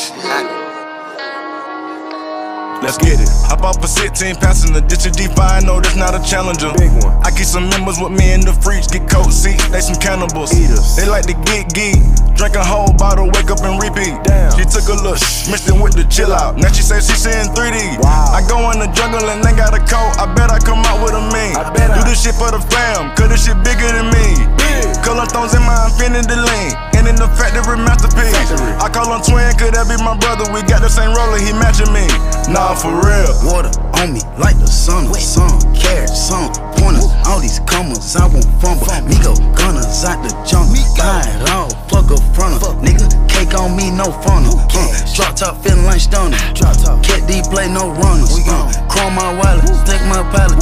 Let's get it. Hop off a 16 passenger, ditch a D5, no, that's not a challenger. Big one. I keep some members with me in the freaks, get coat seats, they some cannibals. Eaters. They like to get geek, drink a whole bottle, wake up and repeat. Damn. She took a look, mixed it with the chill out. Now she say she seeing 3D. Wow. I go in the jungle and they got a coat, I bet I come out with a mean. I bet Do I- this shit for the fam, cause this shit bigger than me. Big. Color stones in my infinity lane, and in the factory masterpiece. Factory. I call him twin, could that be my brother? We got the same roller, he matching me. Nah, for real. Water on me like the sun, carrots, some pointers. All these commas, I won't fumble. Migo gunners out the jungle. Buy it all, fuck up front of nigga. Cake on me, no funnel. Drop top, feeling like stunner. Cat D play, no runners. Chrome my wallet, take my pallet.